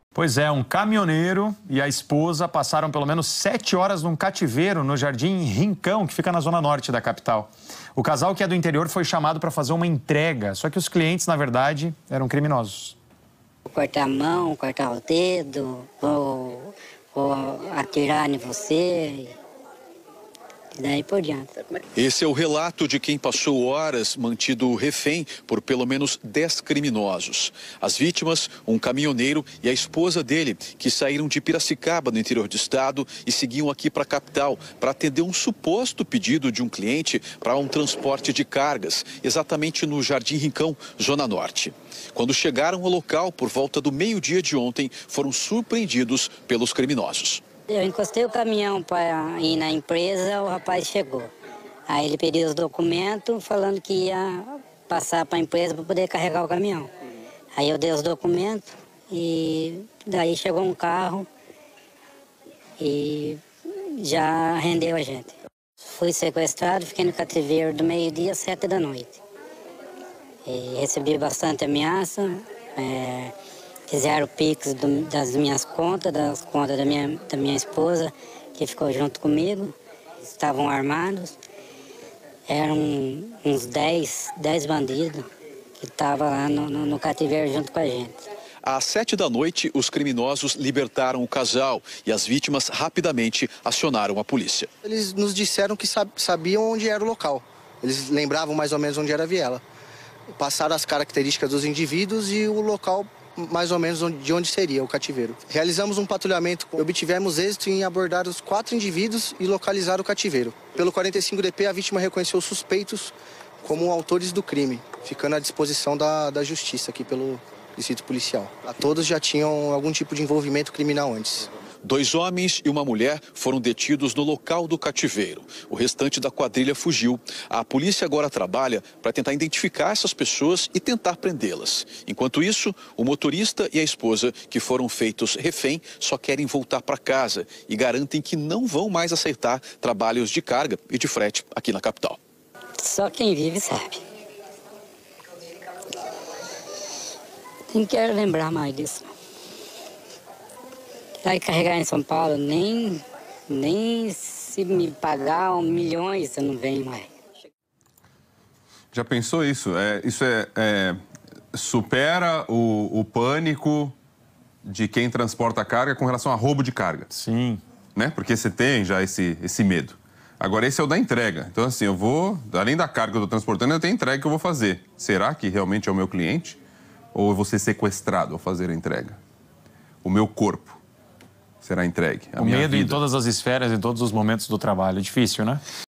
Pois é, um caminhoneiro e a esposa passaram pelo menos 7 horas num cativeiro no Jardim Rincão, que fica na zona norte da capital. O casal, que é do interior, foi chamado para fazer uma entrega, só que os clientes, na verdade, eram criminosos. Cortar a mão, cortar o dedo, ou atirar em você, e daí por diante. Esse é o relato de quem passou horas mantido refém por pelo menos 10 criminosos. As vítimas, um caminhoneiro e a esposa dele, que saíram de Piracicaba, no interior do estado, e seguiam aqui para a capital para atender um suposto pedido de um cliente para um transporte de cargas, exatamente no Jardim Rincão, Zona Norte. Quando chegaram ao local, por volta do meio-dia de ontem, foram surpreendidos pelos criminosos. Eu encostei o caminhão para ir na empresa, o rapaz chegou. Aí ele pediu os documentos, falando que ia passar para a empresa para poder carregar o caminhão. Aí eu dei os documentos e daí chegou um carro e já rendeu a gente. Fui sequestrado, fiquei no cativeiro do meio-dia às 7 da noite. E recebi bastante ameaça. Fizeram o Pix das minhas contas, das contas da minha esposa, que ficou junto comigo. Estavam armados. Eram uns 10 bandidos que estavam lá no cativeiro junto com a gente. Às 7 da noite, os criminosos libertaram o casal e as vítimas rapidamente acionaram a polícia. Eles nos disseram que sabiam onde era o local. Eles lembravam mais ou menos onde era a viela. Passaram as características dos indivíduos e o local mais ou menos de onde seria o cativeiro. Realizamos um patrulhamento, obtivemos êxito em abordar os 4 indivíduos e localizar o cativeiro. Pelo 45DP, a vítima reconheceu os suspeitos como autores do crime, ficando à disposição da justiça aqui pelo distrito policial. Todos já tinham algum tipo de envolvimento criminal antes. 2 homens e uma mulher foram detidos no local do cativeiro. O restante da quadrilha fugiu. A polícia agora trabalha para tentar identificar essas pessoas e tentar prendê-las. Enquanto isso, o motorista e a esposa, que foram feitos refém, só querem voltar para casa e garantem que não vão mais aceitar trabalhos de carga e de frete aqui na capital. Só quem vive sabe. Nem quero lembrar mais disso. Vai carregar em São Paulo, nem se me pagar milhões eu não venho mais. Já pensou isso? Isso supera o pânico de quem transporta carga com relação a roubo de carga. Sim. Né? Porque você tem já esse medo. Agora, esse é o da entrega. Então, assim, além da carga que eu estou transportando, eu tenho a entrega que eu vou fazer. Será que realmente é o meu cliente? Ou eu vou ser sequestrado ao fazer a entrega? O meu corpo será entregue. O medo em todas as esferas, em todos os momentos do trabalho. É difícil, né?